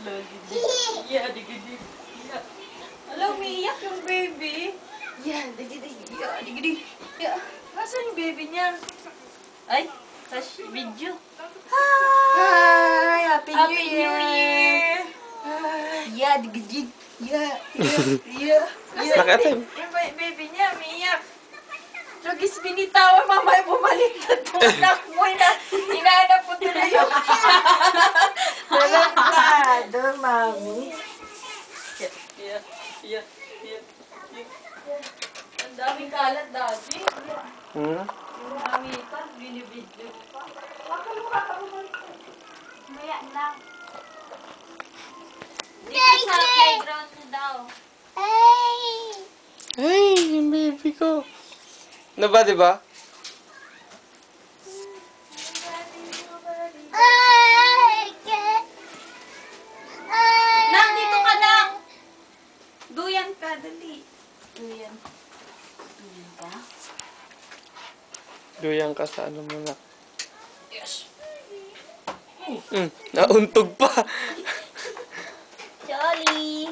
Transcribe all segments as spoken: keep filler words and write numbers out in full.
Yeah, digidi. Yeah. Alam, umiiyak yung baby. Yeah, digidi. Yeah, digidi. Yeah. Nasaan yung baby niya? Ay, tas video. Hi! Happy, Happy New New Year! Year! Yeah, digdig. Yeah, yeah, yeah. Nasaan Nakita yung ba- yung ba- baby niya? Umiiyak. Lugis binitawan, mamay bumaliktad yung anak mo na hinahanap mo tuloy yung... Tarantado, mami. Yeah, yeah, yeah, yeah, yeah. Ang daming kalat, Daddy. Hmm? Yung mamitan, binibidyo pa. Baka mo kakabumaliktad. Maya lang. Dito sa playground niya daw. Ay, yung baby ko. Ano ba, di ba? Nang, dito ka lang. Duyan ka, dali. Duyan. Duyan ka? Duyang ka sa ano mo na. Yes. Hmm, nauntog pa. Jolly.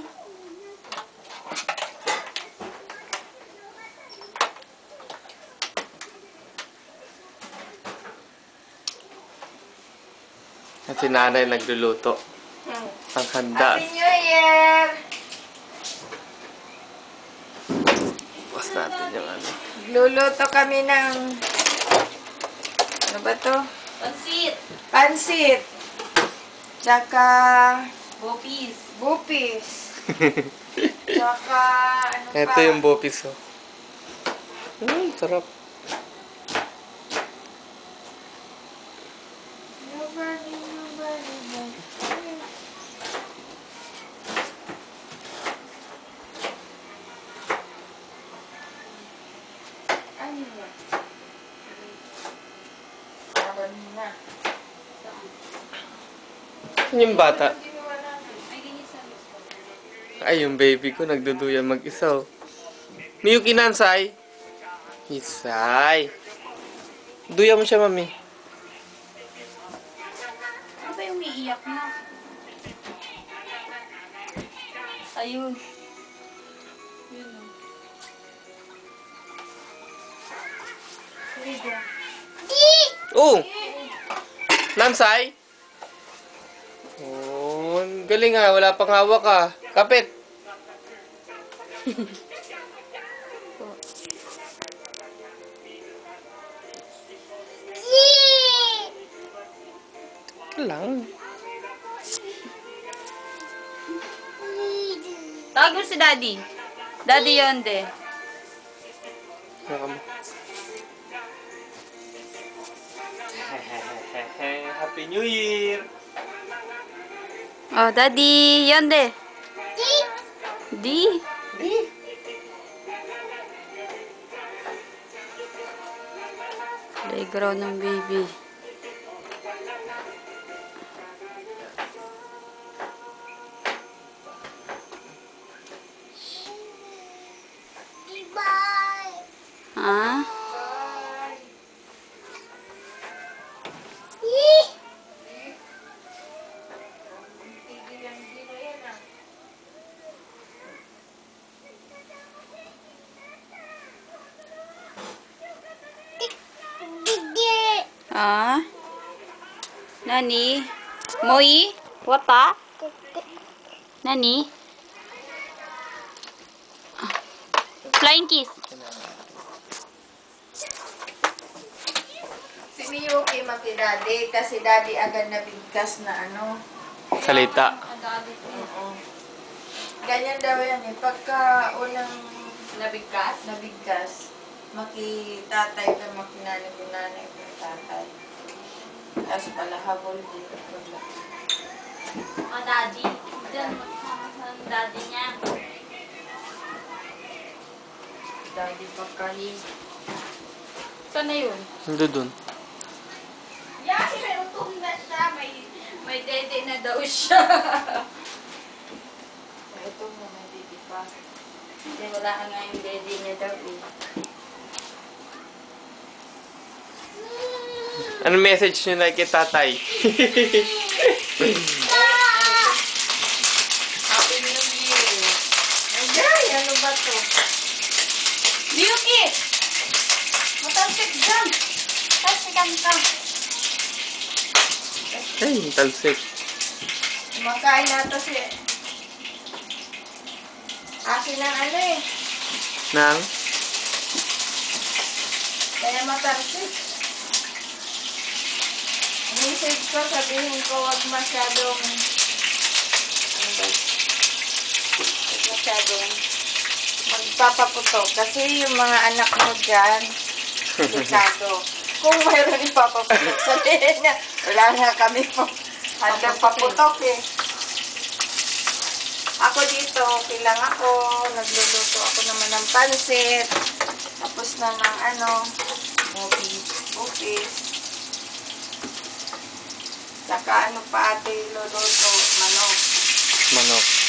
At si nanay nagluluto. Ang handa. Happy New Year! Bukas natin yung ano. Luluto kami ng... Ano ba to? Pansit. Pansit. Tsaka... Bopis. Bupis. Tsaka... Ano pa? Ito yung bopis, oh. Hmm, sarap. Nobody, nobody, nobody. Ano ba? Sabi na. Saan yung bata? Ginawa namin. Ay, ganyan sa gusto. Ay, yung baby ko nagduduyan mag-isa, oh. Miyuki Nansay. Isay. Duya mo siya, mami. Ano ba yung umiiyak na? Ayun. Yun. Oh! Nansay? Oh, ang galing ah. Wala pang hawak ah. Kapit. Teka lang. Tawag mo si Daddy. Daddy Yonde. Saka mo. Happy New Year! Oh, Daddy Yonde. Di. Di. Playground ng baby. Ha? Ah? Nani? Moi? Wata? Nani? Flying kiss. Si Miyuki maki daddy kasi daddy agad nabigkas na ano. Salita. Oo. Ganyan daw yan eh. Pagka unang Nabigkas? nabigkas, maki tatay ka makinanay ko nanay ko tatay. Tapos pala habol din. Ah, daddy. Diyan, magsama sa daddy niya. Daddy pagkahin. Saan na yun? Nando dun. Yeah, may utong na siya. May, may dede na daw siya. Ito mo may baby pa. Hindi, wala ka nga yung dede niya daw eh. Ano message nyo na kay tatay? bato-bato. Miyuki! Matalsik dyan! Talsikan ka. Ay, talsik. Makain na to si... Akin ang ano eh. Nang? Kaya matarsik. Message ko, sabihin ko, wag masyadong... Ano ba? Wag masyadong magpapaputok. Kasi yung mga anak mo dyan, delikado. Kung mayroon ipapaputok, sabihin niya, wala na kami po. Handang paputok eh. Ako dito, okay lang ako. Nagluluto ako naman ng pansit. Tapos na ng ano, Okay. okay. Saka ano pa ate luluto, manok. Manok.